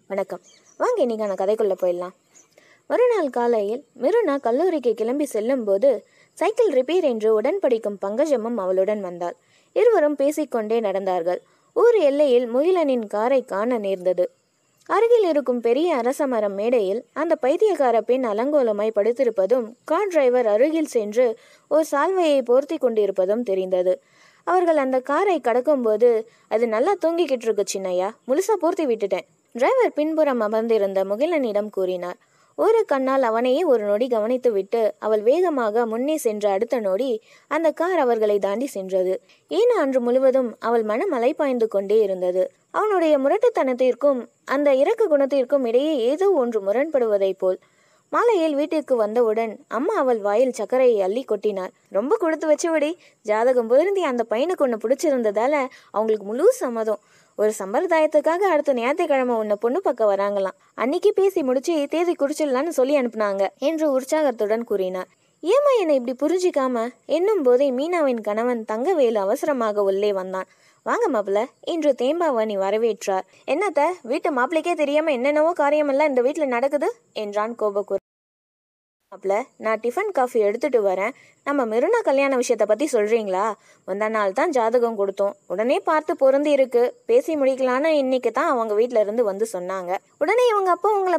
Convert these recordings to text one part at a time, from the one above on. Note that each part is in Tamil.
வணக்கம். வாங்க இன்னைக்கான கதைக்குள்ளே போயிடலாம். மறுநாள் காலையில் மிருனா கல்லூரிக்கு கிளம்பி செல்லும் போது சைக்கிள் ரிப்பேர் என்று உடன் படிக்கும் பங்கஜமும் அவளுடன் வந்தாள். இருவரும் பேசிக்கொண்டே நடந்தார்கள். ஊர் எல்லையில் முகிலனின் காரை காண நேர்ந்தது. அருகில் இருக்கும் பெரிய அரச மரம் மேடையில் அந்த பைத்தியக்கார பெண் அலங்கோலமாய் படுத்திருப்பதும் கார் டிரைவர் அருகில் சென்று ஒரு சால்வையை போர்த்தி கொண்டிருப்பதும் தெரிந்தது. அவர்கள் அந்த காரை கடக்கும்போது, அது நல்லா தூங்கிக்கிட்டு இருக்கு சின்னையா, முழுசா போர்த்தி விட்டுட்டேன். டிரைவர் பின்புறம் அமர்ந்திருந்த முகிலனிடம் கூறினார். ஒரு கண்ணால் அவனையே ஒரு நொடி கவனித்து விட்டு அவள் வேகமாக முன்னே சென்ற அடுத்த நொடி அந்த கார் அவர்களை தாண்டி சென்றது. ஏன் அன்று முழுவதும் அவள் மனம் அலைப்பாய்ந்து கொண்டே இருந்தது. அவனுடைய முரட்டுத்தனத்திற்கும் அந்த இரக்க குணத்திற்கும் இடையே ஏதோ ஒன்று முரண்படுவதைப் போல். மாலையில் வீட்டிற்கு வந்தவுடன் அம்மா அவள் வாயில் சர்க்கரையை அள்ளி கொட்டினார். ரொம்ப கொடுத்து வச்சுவிடி, ஜாதகம் பொருந்தி அந்த பையனுக்கு ஒன்று பிடிச்சிருந்ததால அவங்களுக்கு முழு சம்மதம். ஒரு சம்பிரதாயத்துக்காக அடுத்த ஞாயிற்றுக்கிழமை உன்னை பொண்ணு பக்கம் வராங்களாம். அன்னைக்கு பேசி முடிச்சு தேதி குறிச்சிடலான்னு சொல்லி அனுப்புனாங்க என்று உற்சாகத்துடன் கூறினார். ஏமா என்னை இப்படி புரிஞ்சிக்காம என்னும் போதே மீனாவின் கணவன் தங்கவேலு அவசரமாக உள்ளே வந்தான். வாங்க மாப்பிள்ள என்று தேம்பாவணி வரவேற்றார். என்னத்த, வீட்டு மாப்பிள்ளைக்கே தெரியாம என்னென்னவோ காரியமெல்லாம் இந்த வீட்டுல நடக்குது என்றான் கோபக்குரல். மாப்பிள்ள, நான் டிஃபன் காஃபி எடுத்துட்டு வரேன். நம்ம மிருனா கல்யாண விஷயத்த பத்தி சொல்றீங்களா? முந்தா நாள் தான் ஜாதகம் கொடுத்தோம். உடனே பார்த்து பொருந்தி இருக்கு, பேசி முடிக்கலான்னு இன்னைக்கு தான் அவங்க வீட்டுல இருந்து வந்து சொன்னாங்க. உடனே இவங்க அப்பா உங்களை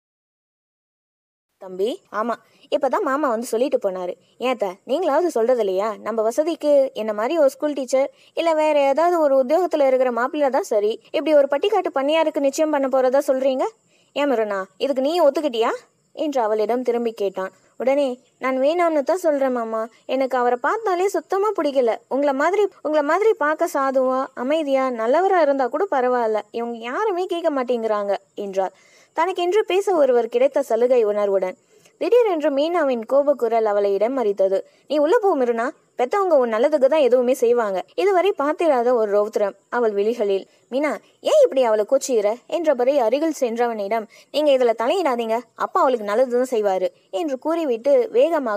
தம்பி, ஆமா, இப்பதான் மாமா வந்து சொல்லிட்டு போனாரு. ஏத்த, நீங்களாவது சொல்றது இல்லையா? நம்ம வசதிக்கு என்ன மாதிரி ஒரு ஸ்கூல் டீச்சர் இல்ல வேற ஏதாவது ஒரு உத்தியோகத்துல இருக்கிற மாப்பிள்ள தான் சரி. இப்படி ஒரு பட்டிக்காட்டு பண்ணியாருக்கு நிச்சயம் பண்ண போறதா சொல்றீங்க? ஏன் மிருனா, இதுக்கு நீ ஒத்துக்கிட்டியா என்று அவளிடம் திரும்பி கேட்டான். உடனே, நான் வேணாம்னு தான் சொல்றேன் மாமா. எனக்கு அவரை பார்த்தாலே சுத்தமா பிடிக்கல. உங்களை மாதிரி பார்க்க சாதுவா அமைதியா நல்லவரா இருந்தா கூட பரவாயில்ல, இவங்க யாருமே கேட்க மாட்டேங்கிறாங்க என்றார். தனக்கென்று பேச ஒருவர் கிடைத்த சலுகை உணர்வுடன். திடீரென்று மீனாவின் கோபக்குரல் அவளை இடம் மறித்தது. நீ உள்ள போ மிருனா, பெத்தவங்க உன் நல்லதுக்கு தான் எதுவுமே செய்வாங்க. இதுவரை பார்த்திராத ஒரு ரௌத்ரம் அவள் விழிகளில். மீனா, ஏன் இப்படி அவளை கோச்சுகிற என்றபடி அருகில் சென்றவனிடம், நீங்க இதுல தலையிடாதீங்க, அப்பா அவளுக்கு நல்லதுதான் செய்வாரு என்று கூறிவிட்டு வேகமாக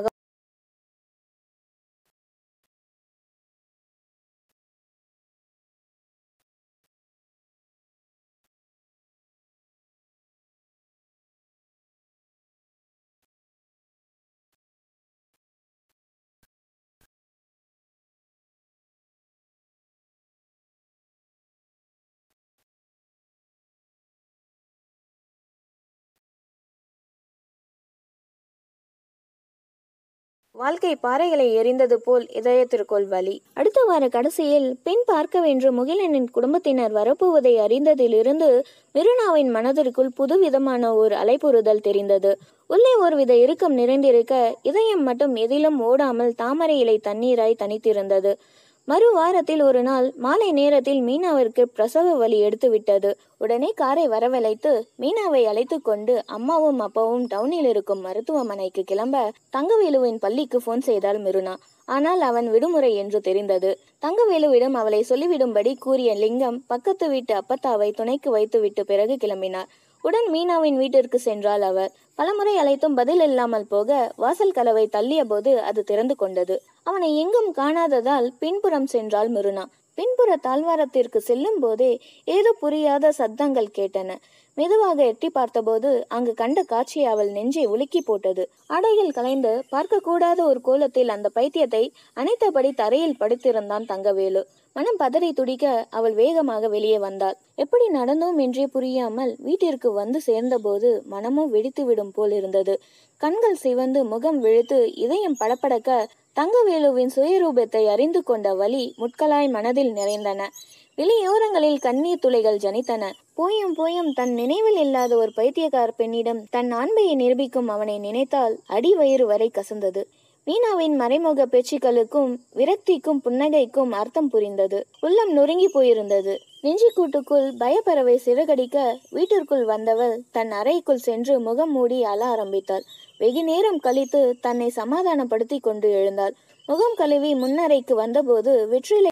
வாழ்க்கை பாறைகளை எரிந்தது போல் இதயத்திற்குள் வலி. அடுத்த வார கடைசியில் பெண் பார்க்க வென்று முகிலனின் குடும்பத்தினர் வரப்போவதை அறிந்ததிலிருந்து மிருனாவின் மனதிற்குள் புதுவிதமான ஒரு அலைப்புறுதல் தெரிந்தது. உள்ளே ஒருவித இறுக்கம் நிறைந்திருக்க இதயம் மட்டும் எதிலும் ஓடாமல் தாமரை இலை தண்ணீராய் தனித்திருந்தது. மறு வாரத்தில் ஒரு நாள் மாலை நேரத்தில் மீனாவிற்கு பிரசவ வலி எடுத்து விட்டது. உடனே காரை வரவழைத்து மீனாவை அழைத்து கொண்டு அம்மாவும் அப்பாவும் டவுனில் இருக்கும் மருத்துவமனைக்கு கிளம்ப தங்கவேலுவின் பள்ளிக்கு போன் செய்தாள் மிருனா. ஆனால் அவன் விடுமுறை என்று தெரிந்தது. தங்கவேலுவிடம் அவளை சொல்லிவிடும்படி கூறிய லிங்கம் பக்கத்து வீட்டு அப்பத்தாவை துணைக்கு வைத்துவிட்டு பிறகு கிளம்பினார். உடன் மீனாவின் வீட்டிற்கு சென்றாள் அவர். பலமுறை அழைத்தும் பதில் இல்லாமல் போக வாசல் கதவை தள்ளிய போது அது திறந்து கொண்டது. அவனை எங்கும் காணாததால் பின்புறம் சென்றாள் மிருனா. பின்புற தாழ்வாரத்திற்கு செல்லும் போதே ஏதோ புரியாத சத்தங்கள் கேட்டன. மெதுவாக எட்டி பார்த்தபோது அங்கு கண்ட காட்சி அவள் நெஞ்சை உலுக்கி போட்டது. ஆடைகள் கலைந்து பார்க்கக்கூடாத ஒரு கோலத்தில் அந்த பைத்தியத்தை அணைத்தபடி தரையில் படுத்திருந்தான் தங்கவேலு. மனம் பதறி துடிக்க அவள் வேகமாக வெளியே வந்தாள். எப்படி நடந்தோம் என்றே புரியாமல் வீட்டிற்கு வந்து சேர்ந்தபோது மனமும் வெடித்துவிடும் போல் இருந்தது. கண்கள் சிவந்து முகம் விழுத்து இதயம் படபடக்க தங்கவேலுவின் சுயரூபத்தை அறிந்து கொண்ட வலி முட்களாய் மனதில் நிறைந்தன. வெளியோரங்களில் கண்ணீர் துளைகள் ஜனித்தன. போயும் போயும் தன் நினைவில் இல்லாத ஒரு பைத்தியக்கார பெண்ணிடம் தன் ஆண்மையை நிரூபிக்கும் அவனை நினைத்தால் அடி வயிறு வரை கசந்தது. மீனாவின் மறைமுக பேச்சுக்களுக்கும் விரக்திக்கும் புன்னகைக்கும் அர்த்தம் புரிந்தது. உள்ளம் நொறுங்கி போயிருந்தது. நெஞ்சிக்கூட்டுக்குள் பயப்பறவை சிறகடிக்க வீட்டிற்குள் வந்தவள் தன் அறைக்குள் சென்று முகம் மூடி அழ ஆரம்பித்தாள். வெகு நேரம் கழித்து தன்னை சமாதானப்படுத்தி கொண்டு எழுந்தாள். முகம் கழுவி முன்னறைக்கு வந்தபோது வெற்றிலை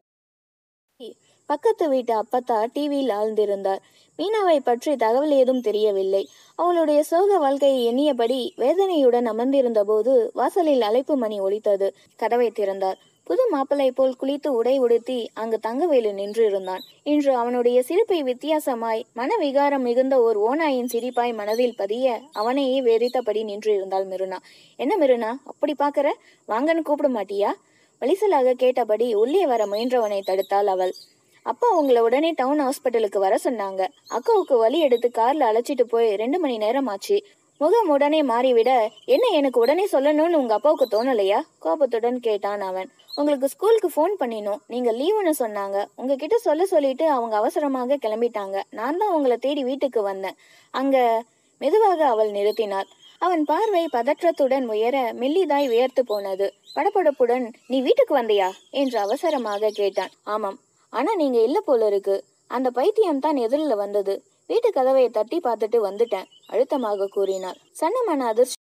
பக்கத்து வீட்டு அப்பத்தா டிவியில் ஆழ்ந்திருந்தார். மீனாவை பற்றி தகவல் ஏதும் தெரியவில்லை. அவளுடைய சோக வாழ்க்கையை எண்ணியபடி வேதனையுடன் அமர்ந்திருந்த போது வாசலில் அழைப்பு மணி ஒலித்தது. கதவை திறந்தார். புது மாப்பிள்ளை போல் குளித்து உடை உடுத்தி அங்கு தங்கவேலு நின்று இருந்தான். இன்று அவனுடைய சிரிப்பை வித்தியாசமாய் மனவிகாரம் மிகுந்த ஓர் ஓநாயின் சிரிப்பாய் மனதில் பதிய அவனையே வெறித்தபடி நின்று இருந்தாள் மிருனா. என்ன மிருனா, அப்படி பாக்குற? வாங்கன்னு கூப்பிட மாட்டியா? வலிசலாக கேட்டபடி உள்ளே வர முயன்றவனை தடுத்தாள் அவள். அப்பா உங்களை உடனே டவுன் ஹாஸ்பிட்டலுக்கு வர சொன்னாங்க. அக்காவுக்கு வலி எடுத்து கார்ல அழைச்சிட்டு போய் 2 மணி நேரம் ஆச்சு. முகம் உடனே மாறிவிட, என்ன எனக்கு உடனே சொல்லணும்னு உங்க அப்பாவுக்கு தோணலையா? கோபத்துடன் கேட்டான் அவன். உங்களுக்கு ஸ்கூலுக்கு ஃபோன் பண்ணினோம், நீங்க லீவுன்னு சொன்னாங்க. உங்ககிட்ட சொல்லிட்டு அவங்க அவசரமாக கிளம்பிட்டாங்க. நான் தான் உங்களை தேடி வீட்டுக்கு வந்தேன். அங்க மெதுவாக அவள் நிறுத்தினாள். அவன் பார்வை பதற்றத்துடன் உயர மெல்லிதாய் வியர்த்து போனது. படபடப்புடன், நீ வீட்டுக்கு வந்தியா என்று அவசரமாக கேட்டான். ஆமாம், ஆனா நீங்க இல்ல போல இருக்கு. அந்த பைத்தியம் தான் எதிரில் வந்தது. வீட்டு கதவை தட்டி பார்த்துட்டு வந்துட்டேன், அழுத்தமாக கூறினாள். சன்னமான அதிர்ச்சி.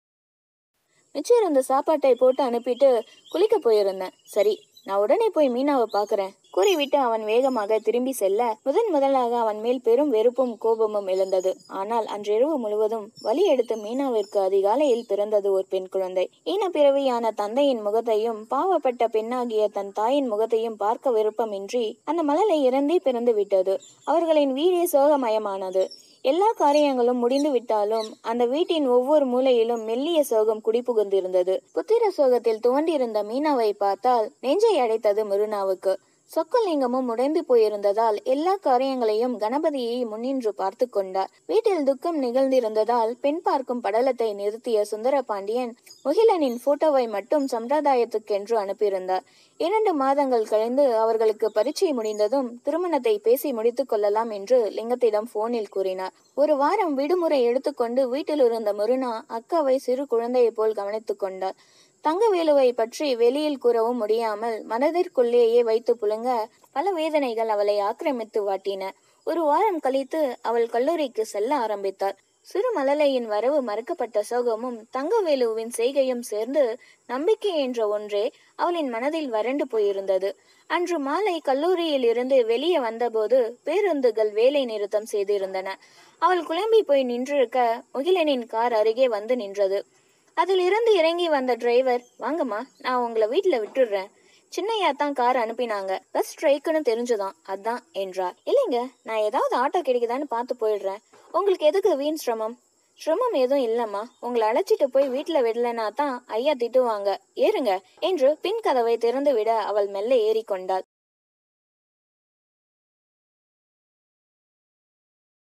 மிச்சம் இருந்த சாப்பாட்டை போட்டு அனுப்பிட்டு குளிக்க போயிருந்தேன். சரி, நான் உடனே போய் மீனாவை பாக்குறேன் கூறிவிட்டு அவன் வேகமாக திரும்பி செல்ல முதலாக அவன் மேல் பெரும் வெறுப்பும் கோபமும் எழுந்தது. ஆனால் அன்றிரவு முழுவதும் வலி எடுத்து மீனாவிற்கு அதிகாலையில் பிறந்தது ஒரு பெண் குழந்தை. ஈனப்பிறவியான தந்தையின் முகத்தையும் பாவப்பட்ட பெண்ணாகிய தன் தாயின் முகத்தையும் பார்க்க விருப்பமின்றி அந்த மழலை இறந்தே பிறந்து விட்டது. அவர்களின் வீடே சோகமயமானது. எல்லா காரியங்களும் முடிந்து விட்டாலும் அந்த வீட்டின் ஒவ்வொரு மூலையிலும் மெல்லிய சோகம் குடிபுகுந்திருந்தது. புத்திர சோகத்தில் துவண்டிருந்த மீனாவை பார்த்தால் நெஞ்சை அடைத்தது மிருனாவுக்கு. சொக்கலிங்கமும் உடைந்து போயிருந்ததால் எல்லா காரியங்களையும் கணபதியை முன்னின்று பார்த்து கொண்டார். வீட்டில் துக்கம் நிகழ்ந்திருந்ததால் பெண் பார்க்கும் படலத்தை நிறுத்திய சுந்தர பாண்டியன் முகிலனின் போட்டோவை மட்டும் சம்பிரதாயத்துக்கென்று அனுப்பியிருந்தார். 2 மாதங்கள் கழிந்து அவர்களுக்கு பரீட்சை முடிந்ததும் திருமணத்தை பேசி முடித்துக் கொள்ளலாம் என்று லிங்கத்திடம் போனில் கூறினார். ஒரு வாரம் விடுமுறை எடுத்துக்கொண்டு வீட்டில் இருந்த முருனா அக்காவை சிறு குழந்தையை போல் கவனித்துக் கொண்டார். தங்கவேலுவை பற்றி வெளியில் கூறவும் முடியாமல் மனதிற்குள்ளேயே வைத்து புழுங்க பல வேதனைகள் அவளை ஆக்கிரமித்து வாட்டின. ஒரு வாரம் கழித்து அவள் கல்லூரிக்கு செல்ல ஆரம்பித்தாள். சிறு மழலையின் வரவு மறுக்கப்பட்ட சோகமும் தங்கவேலுவின் செய்கையும் சேர்ந்து நம்பிக்கை என்ற ஒன்றே அவளின் மனதில் வறண்டு போயிருந்தது. அன்று மாலை கல்லூரியில் இருந்து வெளியே வந்தபோது பேருந்துகள் வேலை நிறுத்தம் செய்திருந்தன. அவள் குழம்பி போய் நின்றிருக்க முகிலனின் கார் அருகே வந்து நின்றது. அதில் இருந்து இறங்கி வந்த டிரைவர், வாங்கம்மா, நான் உங்களை வீட்டுல விட்டுடுறேன். சின்னையா தான் கார் அனுப்பினாங்க, பஸ் ஸ்ட்ரைக்குன்னு தெரிஞ்சுதான், அதான் என்றார். இல்லைங்க, நான் ஏதாவது ஆட்டோ கிடைக்குதான்னு பார்த்து போயிடுறேன். உங்களுக்கு எதுக்கு வீண் சிரமம்? சிரமம் எதுவும் இல்லம்மா, உங்களை அழைச்சிட்டு போய் வீட்டுல விடலனா தான் ஐயா திட்டுவாங்க, ஏறுங்க என்று பின் கதவை திறந்து விட அவள் மெல்ல ஏறிக்கொண்டாள்.